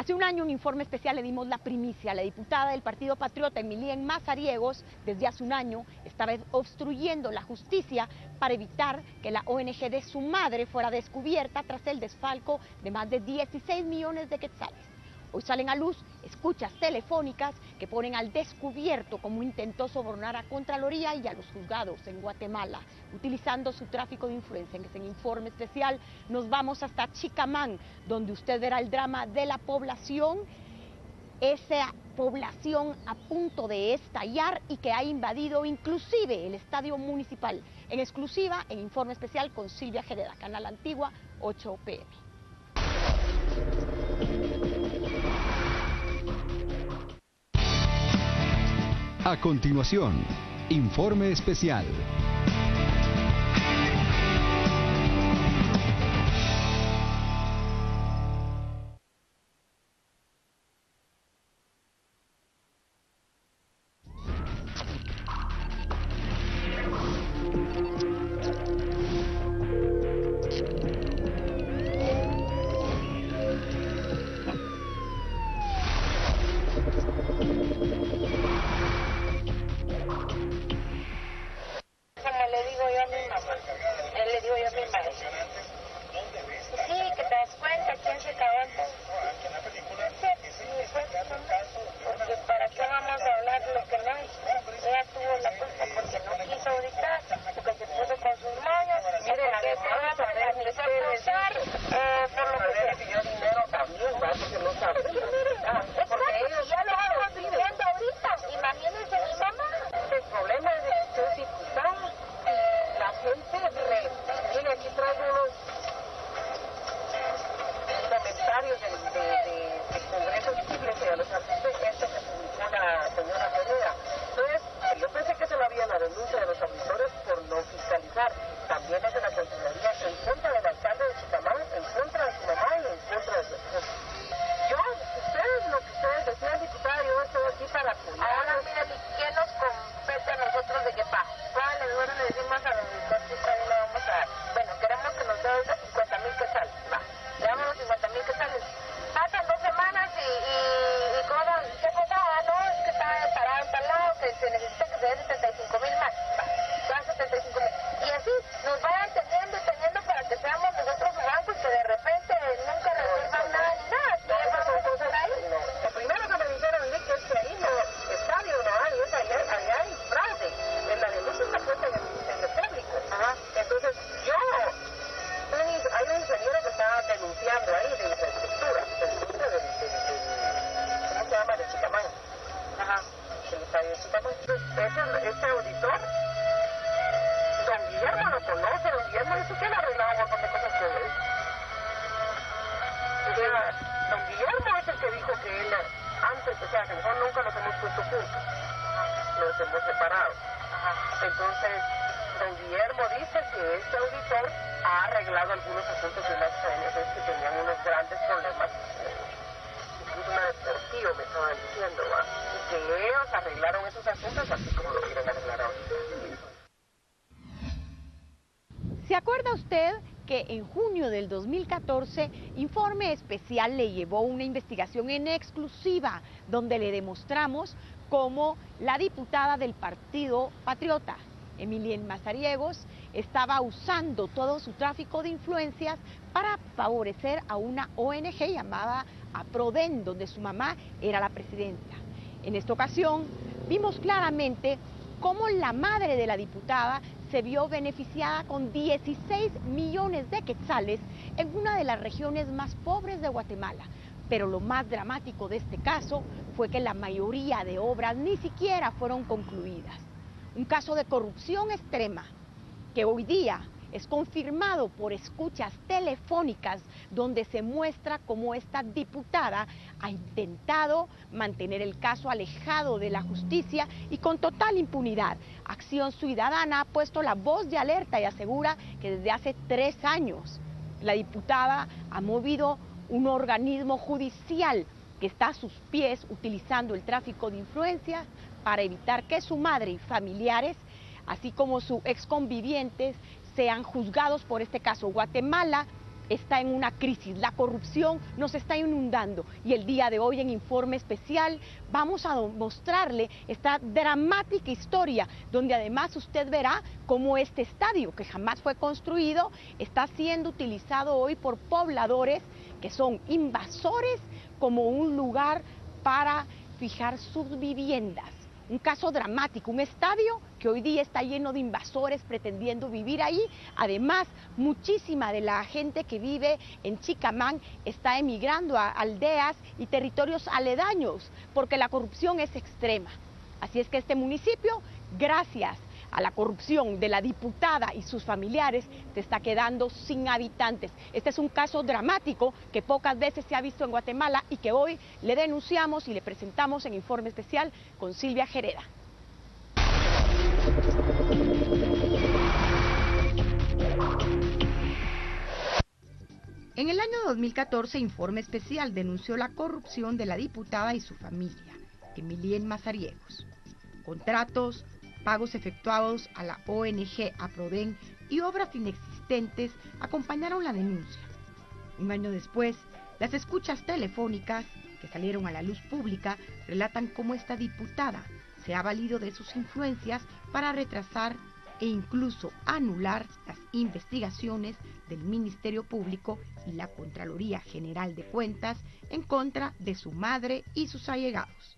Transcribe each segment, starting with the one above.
Hace un año, un informe especial le dimos la primicia. La diputada del Partido Patriota, Emilien Mazariegos, desde hace un año estaba obstruyendo la justicia para evitar que la ONG de su madre fuera descubierta tras el desfalco de más de 16 millones de quetzales. Hoy salen a luz escuchas telefónicas que ponen al descubierto cómo intentó sobornar a Contraloría y a los juzgados en Guatemala, utilizando su tráfico de influencia. En ese informe especial nos vamos hasta Chicamán, donde usted verá el drama de la población, esa población a punto de estallar y que ha invadido inclusive el estadio municipal. En exclusiva, en informe especial con Silvia Jereda, Canal Antigua, 8 p.m. A continuación, informe especial. ¿Se acuerda usted que en junio del 2014, Informe Especial le llevó una investigación en exclusiva donde le demostramos cómo la diputada del Partido Patriota, Emilien Mazariegos, estaba usando todo su tráfico de influencias para favorecer a una ONG llamada APRODEN, donde su mamá era la presidenta? En esta ocasión vimos claramente cómo la madre de la diputada se vio beneficiada con 16 millones de quetzales en una de las regiones más pobres de Guatemala. Pero lo más dramático de este caso fue que la mayoría de obras ni siquiera fueron concluidas. Un caso de corrupción extrema que hoy día es confirmado por escuchas telefónicas donde se muestra cómo esta diputada ha intentado mantener el caso alejado de la justicia y con total impunidad. Acción Ciudadana ha puesto la voz de alerta y asegura que desde hace 3 años la diputada ha movido un organismo judicial que está a sus pies utilizando el tráfico de influencias para evitar que su madre y familiares, así como sus exconvivientes, sean juzgados por este caso. Guatemala está en una crisis, la corrupción nos está inundando y el día de hoy en Informe Especial vamos a mostrarle esta dramática historia donde además usted verá cómo este estadio, que jamás fue construido, está siendo utilizado hoy por pobladores que son invasores como un lugar para fijar sus viviendas. Un caso dramático, un estadio que hoy día está lleno de invasores pretendiendo vivir ahí. Además, muchísima de la gente que vive en Chicamán está emigrando a aldeas y territorios aledaños porque la corrupción es extrema. Así es que este municipio, gracias a la corrupción de la diputada y sus familiares, se está quedando sin habitantes. Este es un caso dramático que pocas veces se ha visto en Guatemala y que hoy le denunciamos y le presentamos en Informe Especial con Silvia Gereda. En el año 2014, Informe Especial denunció la corrupción de la diputada y su familia, Emilien Mazariegos. Contratos, pagos efectuados a la ONG APRODEN y obras inexistentes acompañaron la denuncia. Un año después, las escuchas telefónicas que salieron a la luz pública relatan cómo esta diputada se ha valido de sus influencias para retrasar e incluso anular las investigaciones del Ministerio Público y la Contraloría General de Cuentas en contra de su madre y sus allegados.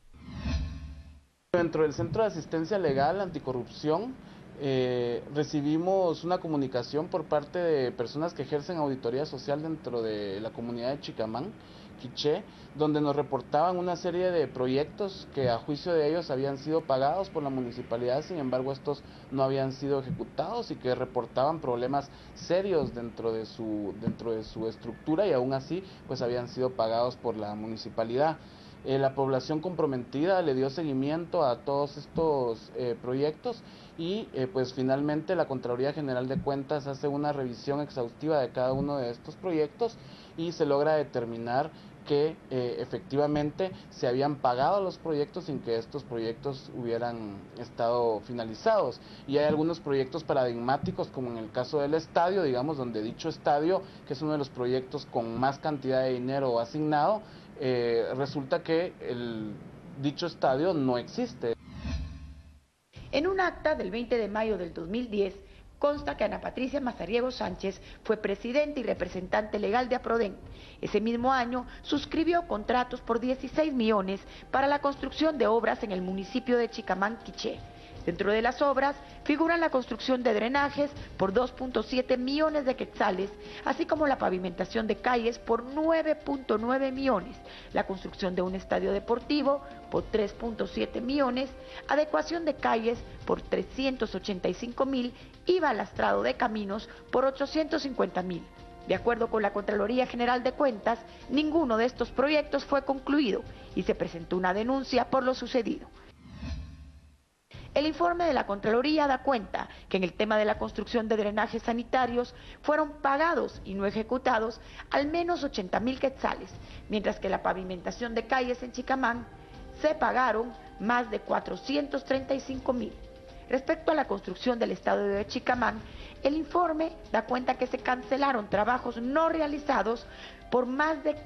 Dentro del Centro de Asistencia Legal Anticorrupción recibimos una comunicación por parte de personas que ejercen auditoría social dentro de la comunidad de Chicamán, Quiché, donde nos reportaban una serie de proyectos que a juicio de ellos habían sido pagados por la municipalidad, sin embargo estos no habían sido ejecutados y que reportaban problemas serios dentro de su estructura y aún así pues habían sido pagados por la municipalidad. La población comprometida le dio seguimiento a todos estos proyectos y pues finalmente la Contraloría General de Cuentas hace una revisión exhaustiva de cada uno de estos proyectos y se logra determinar que efectivamente se habían pagado los proyectos sin que estos proyectos hubieran estado finalizados. Y hay algunos proyectos paradigmáticos, como en el caso del estadio, digamos, donde dicho estadio, que es uno de los proyectos con más cantidad de dinero asignado, resulta que dicho estadio no existe. En un acta del 20 de mayo del 2010, consta que Ana Patricia Mazariegos Sánchez fue presidente y representante legal de APRODEN. Ese mismo año suscribió contratos por 16 millones para la construcción de obras en el municipio de Chicamán, Quiché. Dentro de las obras figuran la construcción de drenajes por 2.7 millones de quetzales, así como la pavimentación de calles por 9.9 millones, la construcción de un estadio deportivo por 3.7 millones, adecuación de calles por 385,000 y balastrado de caminos por 850,000. De acuerdo con la Contraloría General de Cuentas, ninguno de estos proyectos fue concluido y se presentó una denuncia por lo sucedido. El informe de la Contraloría da cuenta que en el tema de la construcción de drenajes sanitarios fueron pagados y no ejecutados al menos 80,000 quetzales, mientras que la pavimentación de calles en Chicamán se pagaron más de 435,000. Respecto a la construcción del estadio de Chicamán, el informe da cuenta que se cancelaron trabajos no realizados por más de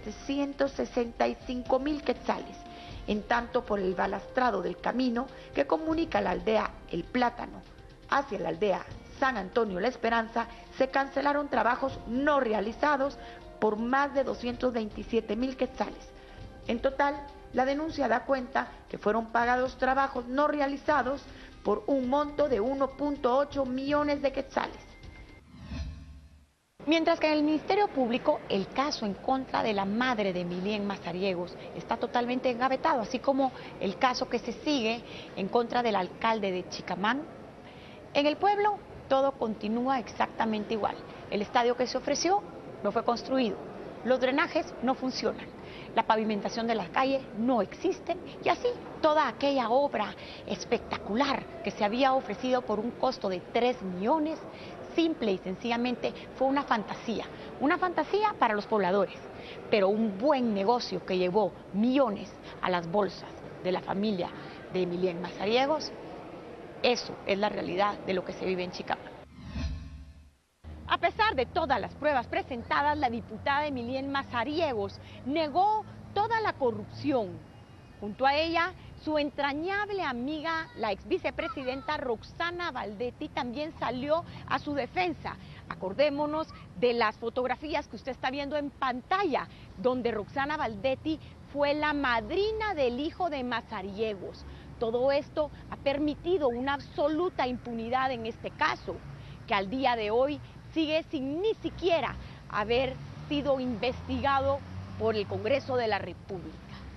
765,000 quetzales. En tanto, por el balastrado del camino que comunica la aldea El Plátano hacia la aldea San Antonio La Esperanza, se cancelaron trabajos no realizados por más de 227,000 quetzales. En total, la denuncia da cuenta que fueron pagados trabajos no realizados por un monto de 1.8 millones de quetzales. Mientras que en el Ministerio Público el caso en contra de la madre de Emilien Mazariegos está totalmente engavetado, así como el caso que se sigue en contra del alcalde de Chicamán. En el pueblo todo continúa exactamente igual. El estadio que se ofreció no fue construido, los drenajes no funcionan, la pavimentación de las calles no existe y así toda aquella obra espectacular que se había ofrecido por un costo de 3 millones, simple y sencillamente fue una fantasía para los pobladores, pero un buen negocio que llevó millones a las bolsas de la familia de Emilien Mazariegos. Eso es la realidad de lo que se vive en Chicamán. A pesar de todas las pruebas presentadas, la diputada Emilienne Mazariegos negó toda la corrupción. Junto a ella, su entrañable amiga, la ex vicepresidenta Roxana Baldetti, también salió a su defensa. Acordémonos de las fotografías que usted está viendo en pantalla, donde Roxana Baldetti fue la madrina del hijo de Mazariegos. Todo esto ha permitido una absoluta impunidad en este caso, que al día de hoy sigue sin ni siquiera haber sido investigado por el Congreso de la República.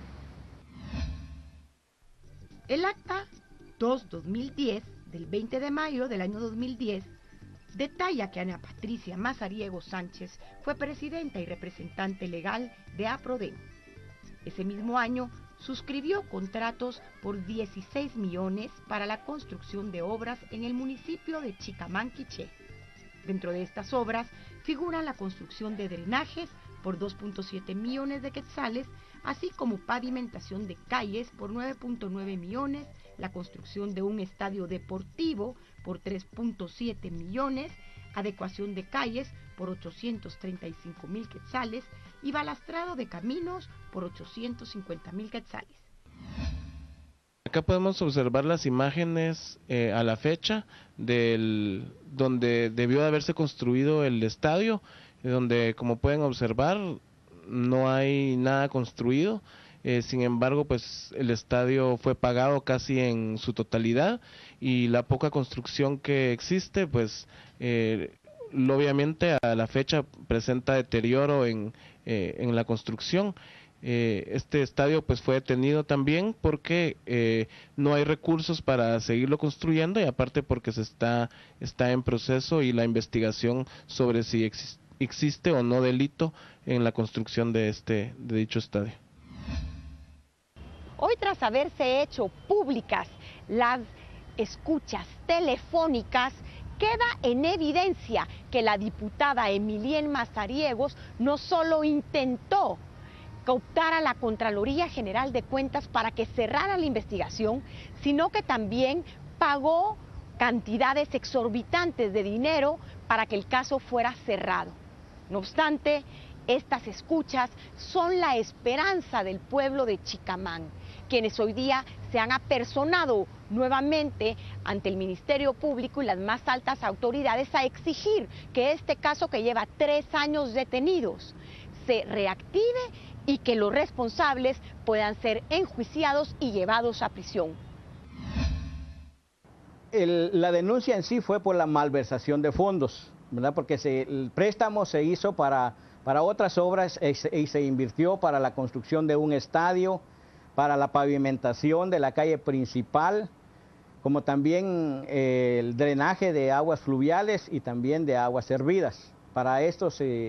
El acta 2-2010 del 20 de mayo del año 2010 detalla que Ana Patricia Mazariegos Sánchez fue presidenta y representante legal de APRODEM. Ese mismo año suscribió contratos por 16 millones para la construcción de obras en el municipio de Chicamán, Quiché. Dentro de estas obras figura la construcción de drenajes por 2.7 millones de quetzales, así como pavimentación de calles por 9.9 millones, la construcción de un estadio deportivo por 3.7 millones, adecuación de calles por 835,000 quetzales y balastrado de caminos por 850,000 quetzales. Acá podemos observar las imágenes a la fecha donde debió de haberse construido el estadio, donde, como pueden observar, no hay nada construido. Sin embargo, pues el estadio fue pagado casi en su totalidad y la poca construcción que existe, pues obviamente a la fecha presenta deterioro en la construcción. Este estadio pues fue detenido también porque no hay recursos para seguirlo construyendo, y aparte porque está en proceso y la investigación sobre si existe o no delito en la construcción de dicho estadio. Hoy, tras haberse hecho públicas las escuchas telefónicas, queda en evidencia que la diputada Emilienne Mazariegos no solo intentó cooptar a la Contraloría General de Cuentas para que cerrara la investigación, sino que también pagó cantidades exorbitantes de dinero para que el caso fuera cerrado. No obstante, estas escuchas son la esperanza del pueblo de Chicamán, quienes hoy día se han apersonado nuevamente ante el Ministerio Público y las más altas autoridades a exigir que este caso, que lleva 3 años detenidos, se reactive y que los responsables puedan ser enjuiciados y llevados a prisión. La denuncia en sí fue por la malversación de fondos, ¿verdad? Porque el préstamo se hizo para otras obras y se invirtió para la construcción de un estadio, para la pavimentación de la calle principal, como también el drenaje de aguas fluviales y también de aguas servidas. Para esto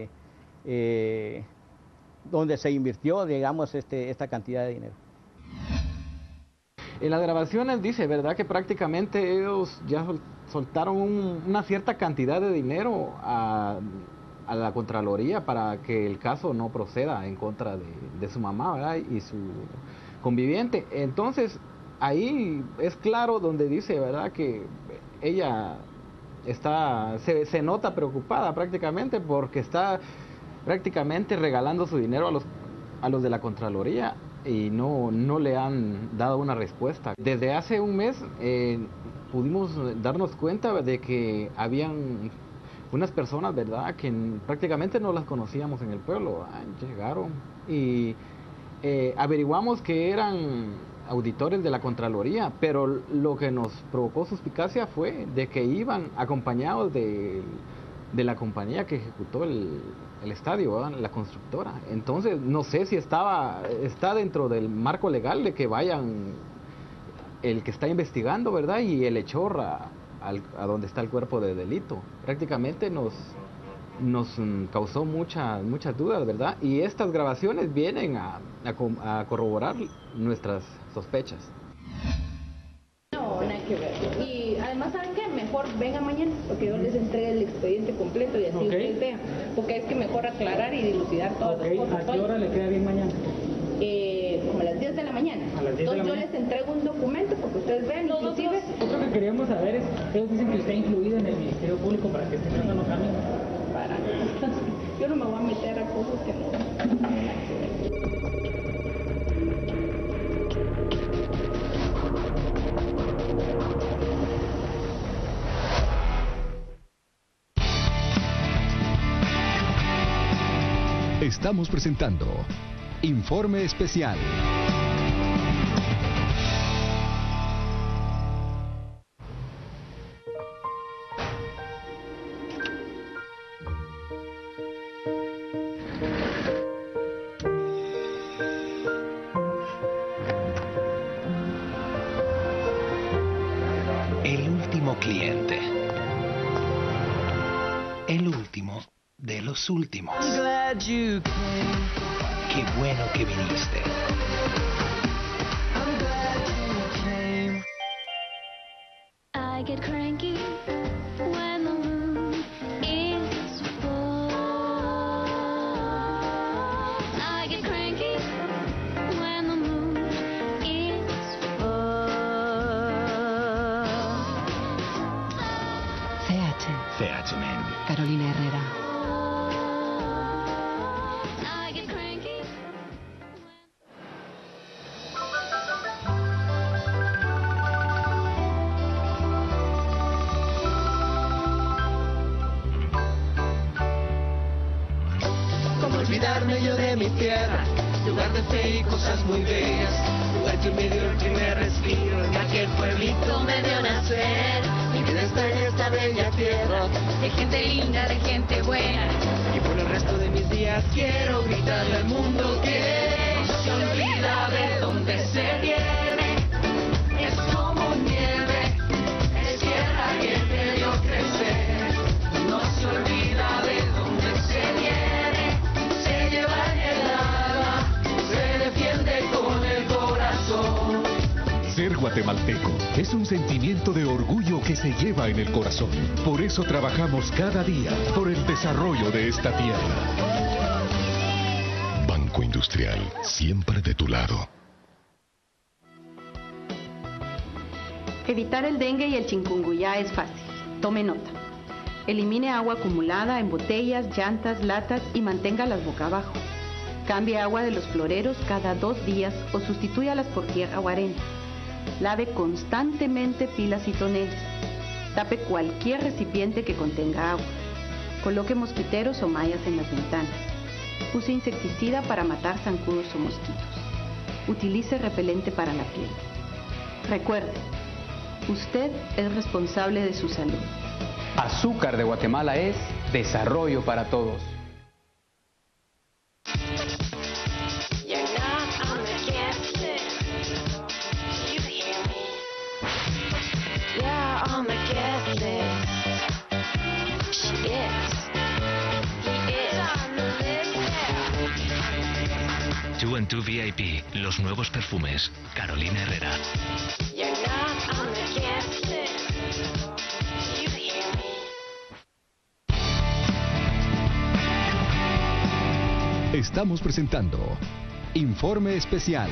donde se invirtió, digamos, esta cantidad de dinero. En las grabaciones dice, ¿verdad?, que prácticamente ellos ya soltaron una cierta cantidad de dinero a la Contraloría para que el caso no proceda en contra de su mamá, ¿verdad?, y su conviviente. Entonces, ahí es claro donde dice, ¿verdad?, que ella se nota preocupada prácticamente porque está prácticamente regalando su dinero a los de la Contraloría y no le han dado una respuesta. Desde hace un mes pudimos darnos cuenta de que habían unas personas, ¿verdad?, que prácticamente no las conocíamos en el pueblo. Llegaron y averiguamos que eran auditores de la Contraloría, pero lo que nos provocó suspicacia fue de que iban acompañados de la compañía que ejecutó el estadio, ¿verdad?, la constructora. Entonces no sé si está dentro del marco legal de que vayan el que está investigando, ¿verdad?, y el hechor a donde está el cuerpo de delito. Prácticamente nos causó muchas dudas, ¿verdad? Y estas grabaciones vienen a corroborar nuestras sospechas. No, nada que ver. Y además, ¿saben qué? Mejor venga mañana, porque yo les entregue el expediente completo y así ustedes vean. Porque es que mejor aclarar y dilucidar todas las cosas. ¿A qué hora le queda bien mañana? Como a las 10 de la mañana. Entonces yo les entrego un documento porque ustedes vean, inclusive... Nosotros lo que queríamos saber es, ellos dicen que usted ha influido en el Ministerio Público para que este caso no cambie. aclarar. Yo no me voy a meter a cosas que no tienen nada que ver. Estamos presentando Informe Especial. El último cliente. El último de los últimos. Qué bueno que viniste. I get cranky when the moon is full. I get cranky when the moon is full. CH Men. Carolina Herrera. I get cranky. Cómo olvidarme yo de mi tierra, lugar de fe y cosas muy bellas, lugar que me dio el primer respiro, en aquel pueblito me dio nacer. Mi vida está en esta bella tierra, de gente linda, de gente buena, y por el resto de mis días quiero gritarle al mundo que no se olvida de dónde se viene. Es como nieve, es tierra que te dio crecer, no se olvida de dónde se viene, se lleva en el alma, se defiende con el corazón. Ser guatemalteco es un sentimiento de orgullo que se lleva en el corazón. Por eso trabajamos cada día por el desarrollo de esta tierra. Banco Industrial, siempre de tu lado. Evitar el dengue y el chikungunya es fácil. Tome nota. Elimine agua acumulada en botellas, llantas, latas y manténgalas boca abajo. Cambie agua de los floreros cada 2 días o sustitúyalas por tierra o arena. Lave constantemente pilas y toneles. Tape cualquier recipiente que contenga agua. Coloque mosquiteros o mallas en las ventanas. Use insecticida para matar zancudos o mosquitos. Utilice repelente para la piel. Recuerde, usted es responsable de su salud. Azúcar de Guatemala es desarrollo para todos. Two and Two VIP, los nuevos perfumes. Carolina Herrera. Estamos presentando Informe Especial.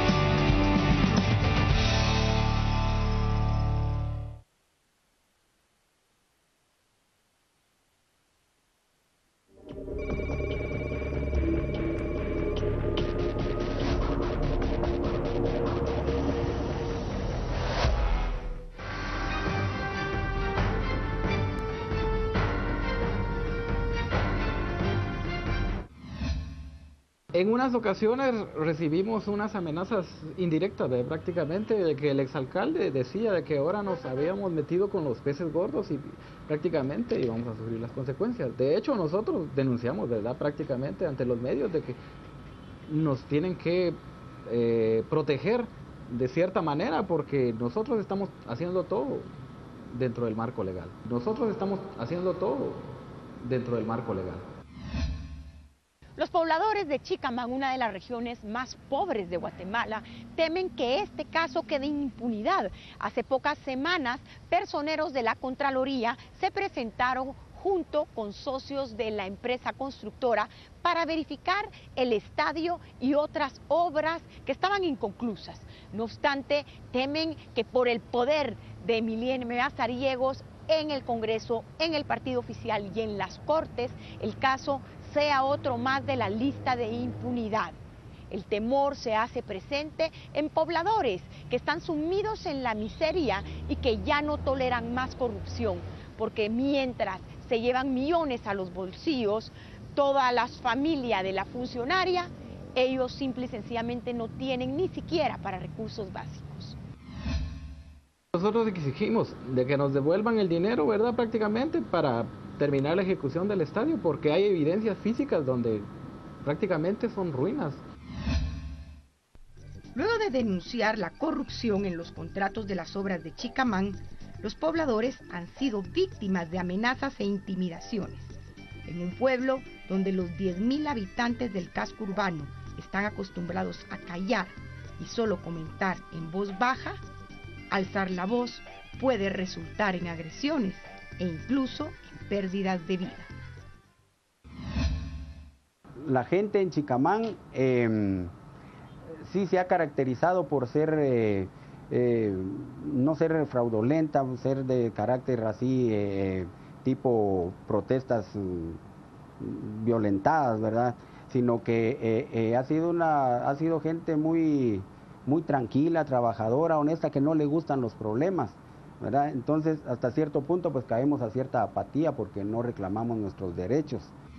En unas ocasiones recibimos unas amenazas indirectas, prácticamente, de que el exalcalde decía de que ahora nos habíamos metido con los peces gordos y prácticamente íbamos a sufrir las consecuencias. De hecho, nosotros denunciamos, ¿verdad?, prácticamente ante los medios de que nos tienen que proteger de cierta manera, porque nosotros estamos haciendo todo dentro del marco legal. Nosotros estamos haciendo todo dentro del marco legal. Los pobladores de Chicamán, una de las regiones más pobres de Guatemala, temen que este caso quede en impunidad. Hace pocas semanas, personeros de la Contraloría se presentaron junto con socios de la empresa constructora para verificar el estadio y otras obras que estaban inconclusas. No obstante, temen que por el poder de Emiliano Mazariegos en el Congreso, en el partido oficial y en las Cortes, el caso sea otro más de la lista de impunidad. El temor se hace presente en pobladores que están sumidos en la miseria y que ya no toleran más corrupción, porque mientras se llevan millones a los bolsillos, toda la familia de la funcionaria, ellos simple y sencillamente no tienen ni siquiera para recursos básicos. Nosotros exigimos de que nos devuelvan el dinero, ¿verdad? Prácticamente para terminar la ejecución del estadio, porque hay evidencias físicas donde prácticamente son ruinas. Luego de denunciar la corrupción en los contratos de las obras de Chicamán, los pobladores han sido víctimas de amenazas e intimidaciones. En un pueblo donde los 10.000 habitantes del casco urbano están acostumbrados a callar y solo comentar en voz baja, alzar la voz puede resultar en agresiones e incluso en pérdidas de vida. La gente en Chicamán sí se ha caracterizado por ser, no ser fraudulenta, ser de carácter así, tipo protestas violentadas, ¿verdad? Sino que ha sido gente muy tranquila, trabajadora, honesta, que no le gustan los problemas, ¿verdad? Entonces, hasta cierto punto, pues caemos a cierta apatía porque no reclamamos nuestros derechos.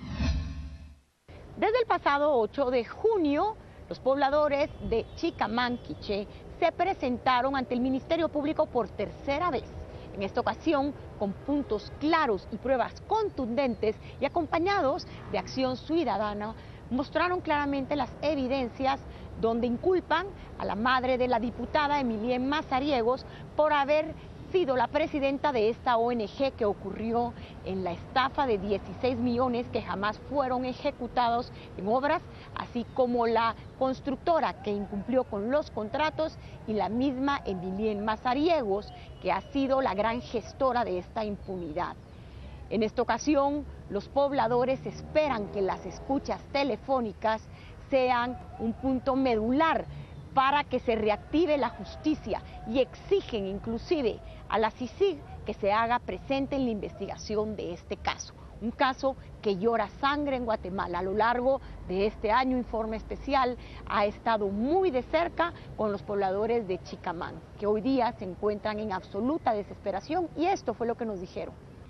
Desde el pasado 8 de junio, los pobladores de Chicamán, Quiché, se presentaron ante el Ministerio Público por tercera vez. En esta ocasión, con puntos claros y pruebas contundentes y acompañados de acción ciudadana, mostraron claramente las evidencias donde inculpan a la madre de la diputada Emilien Mazariegos por haber sido la presidenta de esta ONG que ocurrió en la estafa de 16 millones que jamás fueron ejecutados en obras, así como la constructora que incumplió con los contratos y la misma Emilien Mazariegos, que ha sido la gran gestora de esta impunidad. En esta ocasión, los pobladores esperan que las escuchas telefónicas sean un punto medular para que se reactive la justicia y exigen inclusive a la CICIG que se haga presente en la investigación de este caso. Un caso que llora sangre en Guatemala. A lo largo de este año, Informe Especial ha estado muy de cerca con los pobladores de Chicamán, que hoy día se encuentran en absoluta desesperación, y esto fue lo que nos dijeron.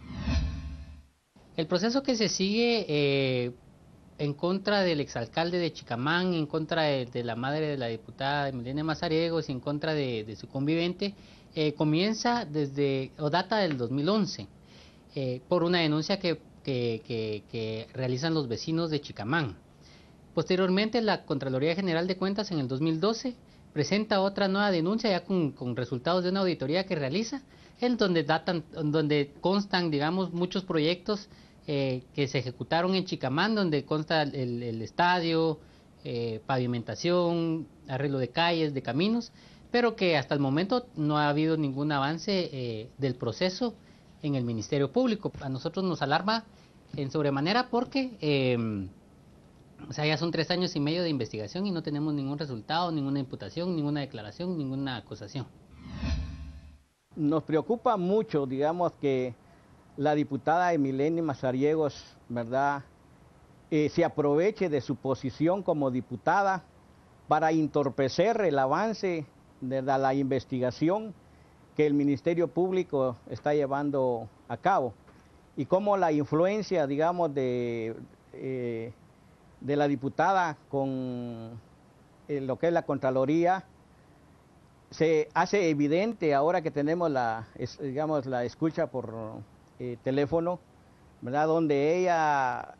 El proceso que se sigue en contra del exalcalde de Chicamán, en contra de la madre de la diputada Emilien Mazariegos y en contra de su convivente, comienza data del 2011, por una denuncia que realizan los vecinos de Chicamán. Posteriormente, la Contraloría General de Cuentas en el 2012 presenta otra nueva denuncia ya con resultados de una auditoría que realiza, en donde constan, digamos, muchos proyectos que se ejecutaron en Chicamán, donde consta el estadio, pavimentación, arreglo de calles, de caminos, pero que hasta el momento no ha habido ningún avance del proceso en el Ministerio Público. A nosotros nos alarma en sobremanera porque ya son 3 años y medio de investigación y no tenemos ningún resultado, ninguna imputación, ninguna declaración, ninguna acusación. Nos preocupa mucho, digamos, que la diputada Emilien Mazariegos, ¿verdad?, se aproveche de su posición como diputada para entorpecer el avance de la investigación que el Ministerio Público está llevando a cabo, y cómo la influencia, digamos, de la diputada con lo que es la Contraloría se hace evidente ahora que tenemos la escucha por teléfono, ¿verdad?, donde ella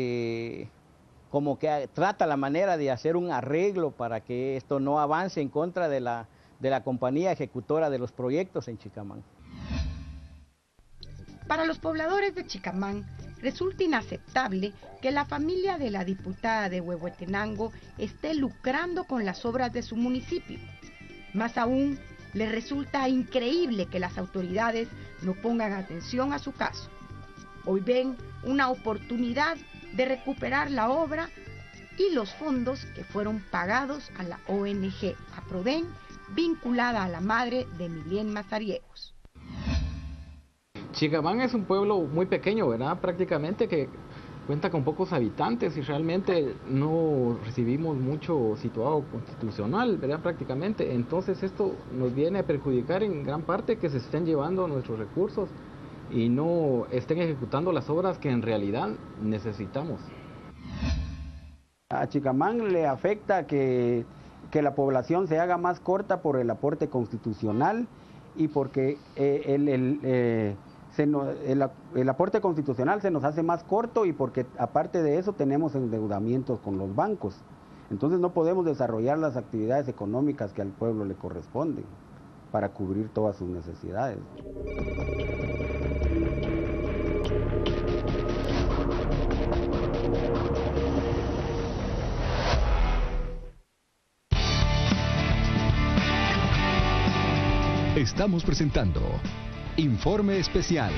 como que trata la manera de hacer un arreglo para que esto no avance en contra de la compañía ejecutora de los proyectos en Chicamán. Para los pobladores de Chicamán, resulta inaceptable que la familia de la diputada de Huehuetenango esté lucrando con las obras de su municipio. Más aún, les resulta increíble que las autoridades no pongan atención a su caso. Hoy ven una oportunidad de recuperar la obra y los fondos que fueron pagados a la ONG APRODEN, vinculada a la madre de Emilien Mazariegos. Chicamán es un pueblo muy pequeño, ¿verdad? Prácticamente que cuenta con pocos habitantes y realmente no recibimos mucho situado constitucional, ¿verdad? Prácticamente. Entonces esto nos viene a perjudicar en gran parte que se estén llevando nuestros recursos y no estén ejecutando las obras que en realidad necesitamos. A Chicamán le afecta que la población se haga más corta por el aporte constitucional y porque el aporte constitucional se nos hace más corto y porque aparte de eso tenemos endeudamientos con los bancos. Entonces no podemos desarrollar las actividades económicas que al pueblo le corresponden para cubrir todas sus necesidades. Estamos presentando Informe Especial.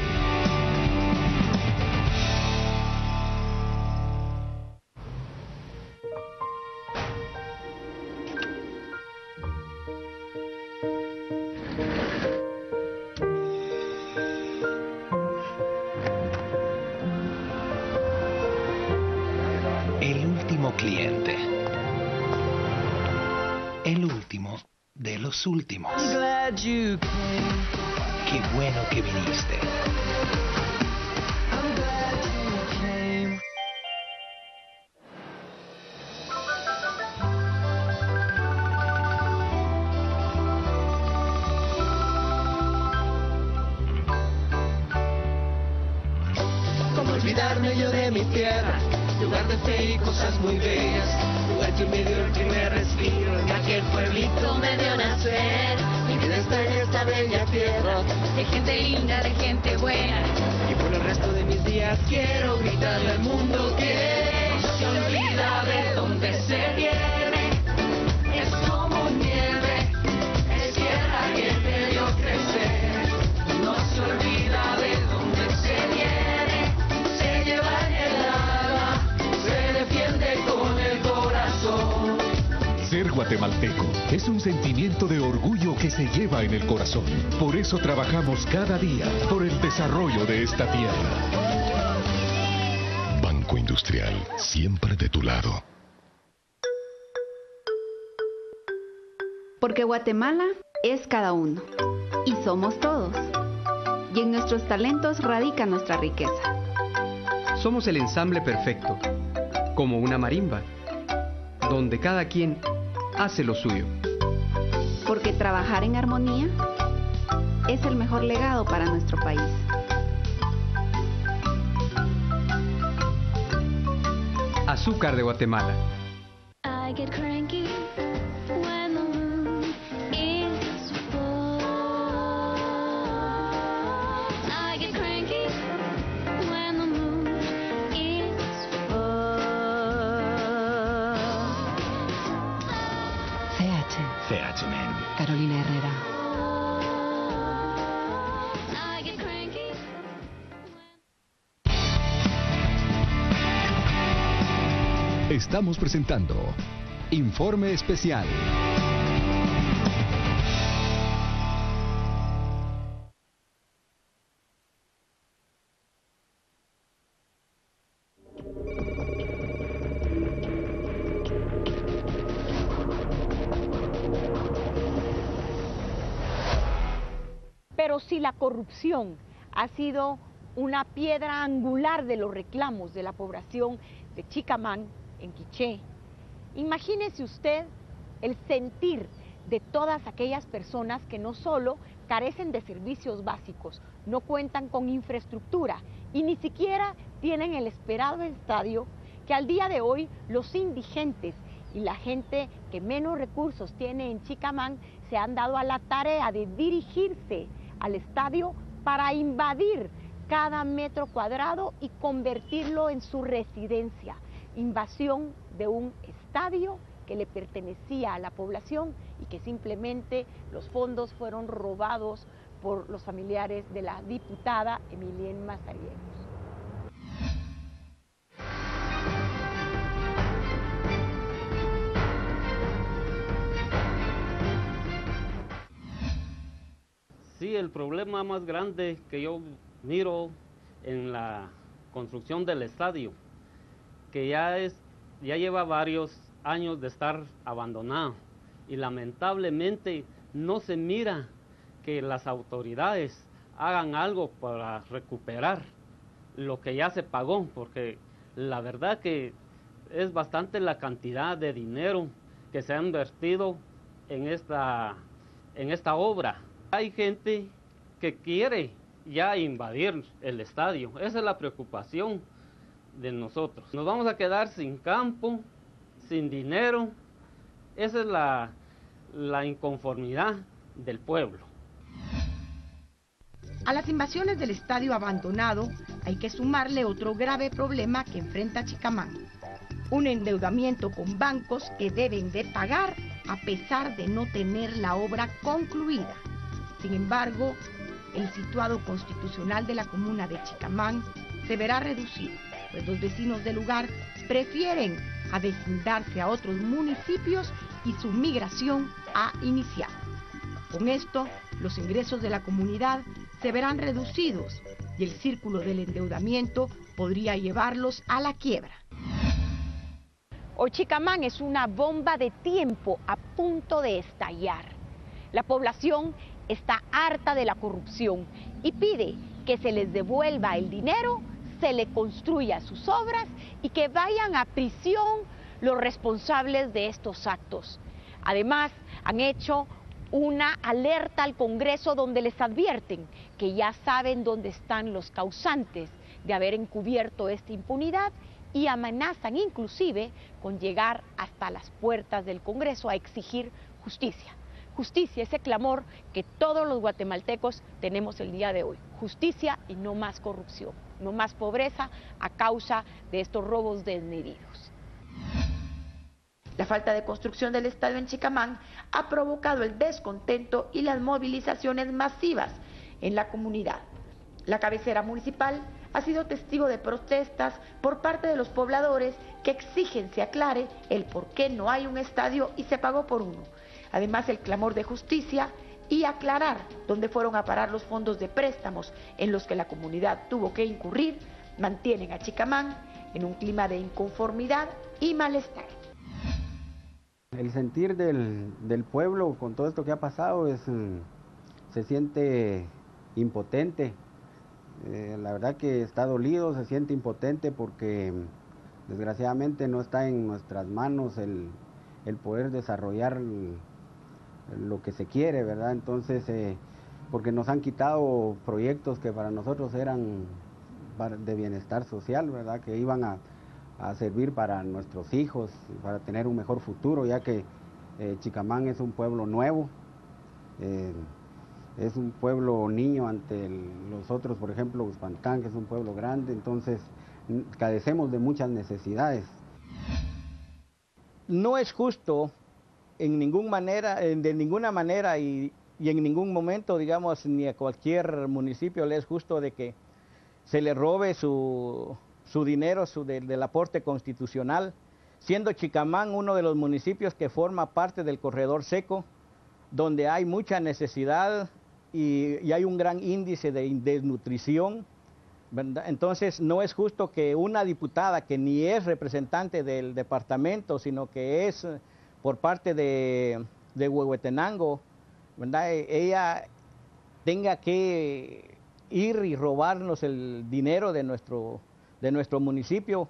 El último cliente. El último de los últimos. Qué bueno que viniste. Cómo olvidarme yo de mi tierra, lugar de fe y cosas muy bellas, lugar que me dio el primer respiro, en aquel pueblito me dio nacer. Mi vida está en esta bella tierra, de gente linda, de gente buena, y por el resto de mis días quiero gritarle al mundo que no se olvida de dónde se viene. Es como nieve, es tierra que te dio crecer. No se olvida de dónde se viene, se lleva en el alma, se defiende con el corazón. Ser guatemalteco es un sentimiento de orgullo que se lleva en el corazón. Por eso trabajamos cada día por el desarrollo de esta tierra. Banco Industrial, siempre de tu lado. Porque Guatemala es cada uno y somos todos. Y en nuestros talentos radica nuestra riqueza. Somos el ensamble perfecto, como una marimba, donde cada quien hace lo suyo. Porque trabajar en armonía es el mejor legado para nuestro país. Azúcar de Guatemala. I get cranky when the moon is full. I get cranky when the moon is full. CHMN. Carolina Herrera. I get cranky. Estamos presentando Informe Especial. Pero si la corrupción ha sido una piedra angular de los reclamos de la población de Chicamán, en Quiché, imagínese usted el sentir de todas aquellas personas que no solo carecen de servicios básicos, no cuentan con infraestructura y ni siquiera tienen el esperado estadio, que al día de hoy los indigentes y la gente que menos recursos tiene en Chicamán se han dado a la tarea de dirigirse al estadio para invadir cada metro cuadrado y convertirlo en su residencia. Invasión de un estadio que le pertenecía a la población y que simplemente los fondos fueron robados por los familiares de la diputada Emilienne Mazariegos. Sí, el problema más grande que yo miro en la construcción del estadio, que ya lleva varios años de estar abandonado, y lamentablemente no se mira que las autoridades hagan algo para recuperar lo que ya se pagó, porque la verdad que es bastante la cantidad de dinero que se ha invertido en esta obra. Hay gente que quiere ya invadir el estadio. Esa es la preocupación de nosotros. Nos vamos a quedar sin campo, sin dinero. Esa es la inconformidad del pueblo. A las invasiones del estadio abandonado hay que sumarle otro grave problema que enfrenta Chicamán: un endeudamiento con bancos que deben de pagar a pesar de no tener la obra concluida. Sin embargo, el situado constitucional de la comuna de Chicamán se verá reducido, pues los vecinos del lugar prefieren avecindarse a otros municipios y su migración ha iniciado. Con esto, los ingresos de la comunidad se verán reducidos y el círculo del endeudamiento podría llevarlos a la quiebra. Hoy Chicamán es una bomba de tiempo a punto de estallar. La población está harta de la corrupción y pide que se les devuelva el dinero, se le construya sus obras y que vayan a prisión los responsables de estos actos. Además, han hecho una alerta al Congreso donde les advierten que ya saben dónde están los causantes de haber encubierto esta impunidad y amenazan inclusive con llegar hasta las puertas del Congreso a exigir justicia. Justicia, ese clamor que todos los guatemaltecos tenemos el día de hoy. Justicia y no más corrupción, no más pobreza a causa de estos robos desmedidos. La falta de construcción del estadio en Chicamán ha provocado el descontento y las movilizaciones masivas en la comunidad. La cabecera municipal ha sido testigo de protestas por parte de los pobladores que exigen se aclare el por qué no hay un estadio y se pagó por uno. Además, el clamor de justicia y aclarar dónde fueron a parar los fondos de préstamos en los que la comunidad tuvo que incurrir, mantienen a Chicamán en un clima de inconformidad y malestar. El sentir del pueblo con todo esto que ha pasado se siente impotente. La verdad que está dolido, se siente impotente porque desgraciadamente no está en nuestras manos el poder desarrollar lo que se quiere, ¿verdad? Entonces, porque nos han quitado proyectos que para nosotros eran de bienestar social, ¿verdad? Que iban a servir para nuestros hijos, para tener un mejor futuro, ya que Chicamán es un pueblo nuevo, es un pueblo niño ante los otros, por ejemplo, Uspantán, que es un pueblo grande, entonces carecemos de muchas necesidades. No es justo de ninguna manera y en ningún momento, digamos, ni a cualquier municipio le es justo de que se le robe su dinero del aporte constitucional, siendo Chicamán uno de los municipios que forma parte del corredor seco, donde hay mucha necesidad y hay un gran índice de desnutrición, ¿verdad? Entonces no es justo que una diputada que ni es representante del departamento, sino que es por parte de Huehuetenango, ¿verdad? Ella tenga que ir y robarnos el dinero de nuestro municipio.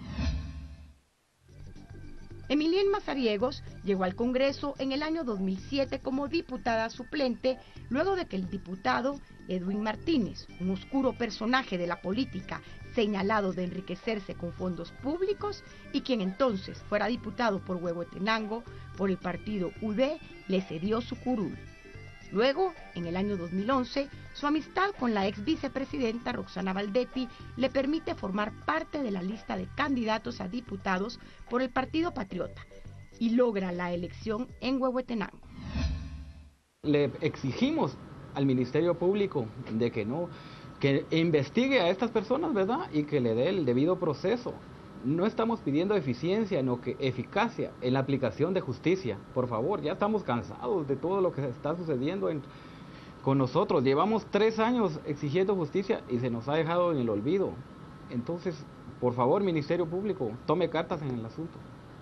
Emilien Mazariegos llegó al Congreso en el año 2007 como diputada suplente, luego de que el diputado Edwin Martínez, un oscuro personaje de la política señalado de enriquecerse con fondos públicos y quien entonces fuera diputado por Huehuetenango por el partido UD, le cedió su curul. Luego, en el año 2011, su amistad con la ex vicepresidenta Roxana Valdetti le permite formar parte de la lista de candidatos a diputados por el Partido Patriota y logra la elección en Huehuetenango. Le exigimos al Ministerio Público de que investigue a estas personas, ¿verdad? Y que le dé el debido proceso. No estamos pidiendo eficiencia, sino que eficacia en la aplicación de justicia. Por favor, ya estamos cansados de todo lo que está sucediendo con nosotros. Llevamos 3 años exigiendo justicia y se nos ha dejado en el olvido. Entonces, por favor, Ministerio Público, tome cartas en el asunto.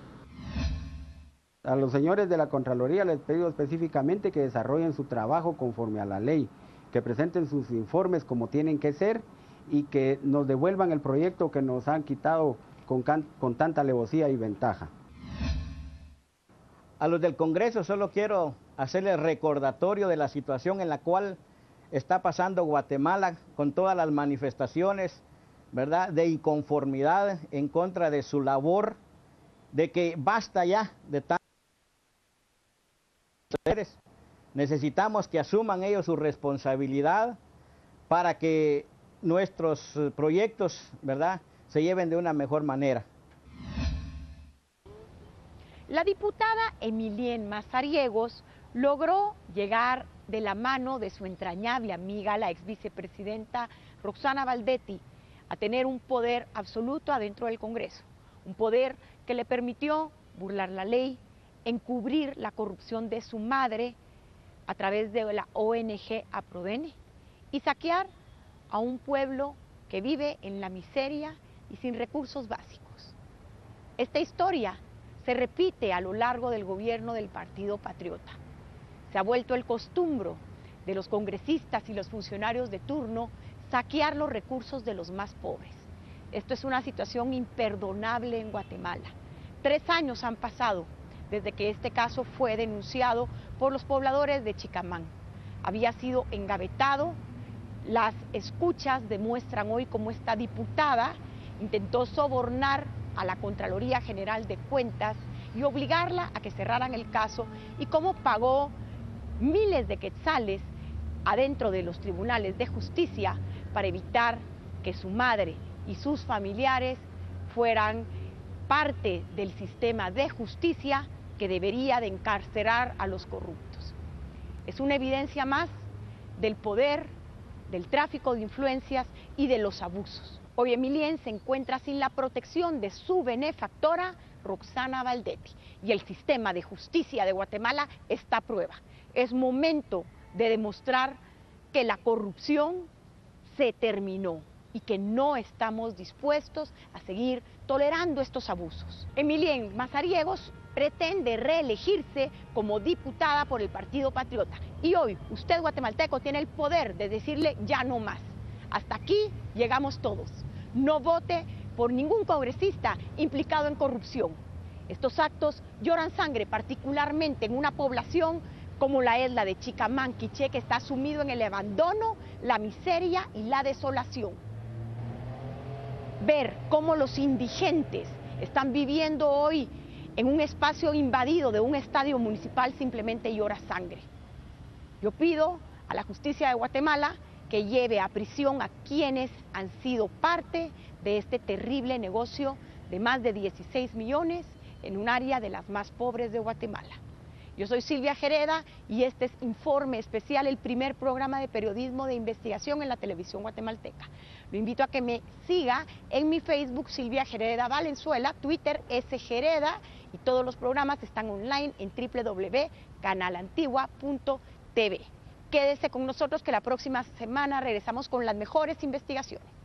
A los señores de la Contraloría les pido específicamente que desarrollen su trabajo conforme a la ley, que presenten sus informes como tienen que ser y que nos devuelvan el proyecto que nos han quitado con tanta alevosía y ventaja. A los del Congreso solo quiero hacerles recordatorio de la situación en la cual está pasando Guatemala con todas las manifestaciones, ¿verdad?, de inconformidad en contra de su labor, de que basta ya de tantos poderes. Necesitamos que asuman ellos su responsabilidad para que nuestros proyectos, ¿verdad?, se lleven de una mejor manera. La diputada Emilien Mazariegos logró llegar de la mano de su entrañable amiga, la ex vicepresidenta Roxana Valdetti, a tener un poder absoluto adentro del Congreso, un poder que le permitió burlar la ley, encubrir la corrupción de su madre a través de la ONG APRODENE y saquear a un pueblo que vive en la miseria y sin recursos básicos. Esta historia se repite a lo largo del gobierno del Partido Patriota. Se ha vuelto el costumbre de los congresistas y los funcionarios de turno saquear los recursos de los más pobres. Esto es una situación imperdonable en Guatemala. 3 años han pasado desde que este caso fue denunciado por los pobladores de Chicamán. Había sido engavetado. Las escuchas demuestran hoy cómo esta diputada intentó sobornar a la Contraloría General de Cuentas y obligarla a que cerraran el caso y cómo pagó miles de quetzales adentro de los tribunales de justicia para evitar que su madre y sus familiares fueran parte del sistema de justicia que debería de encarcelar a los corruptos. Es una evidencia más del poder, del tráfico de influencias y de los abusos. Hoy Emilien se encuentra sin la protección de su benefactora, Roxana Valdetti, y el sistema de justicia de Guatemala está a prueba. Es momento de demostrar que la corrupción se terminó y que no estamos dispuestos a seguir tolerando estos abusos. Emilien Mazariegos pretende reelegirse como diputada por el Partido Patriota y hoy usted, guatemalteco, tiene el poder de decirle ya no más. Hasta aquí llegamos todos. No vote por ningún congresista implicado en corrupción. Estos actos lloran sangre, particularmente en una población como la es la de Chicamán, Quiché, que está sumido en el abandono, la miseria y la desolación. Ver cómo los indigentes están viviendo hoy en un espacio invadido de un estadio municipal simplemente llora sangre. Yo pido a la justicia de Guatemala que lleve a prisión a quienes han sido parte de este terrible negocio de más de 16 millones en un área de las más pobres de Guatemala. Yo soy Silvia Jereda y este es Informe Especial, el primer programa de periodismo de investigación en la televisión guatemalteca. Lo invito a que me siga en mi Facebook, Silvia Jereda Valenzuela, Twitter, Sjereda, y todos los programas están online en www.canalantigua.tv. Quédese con nosotros que la próxima semana regresamos con las mejores investigaciones.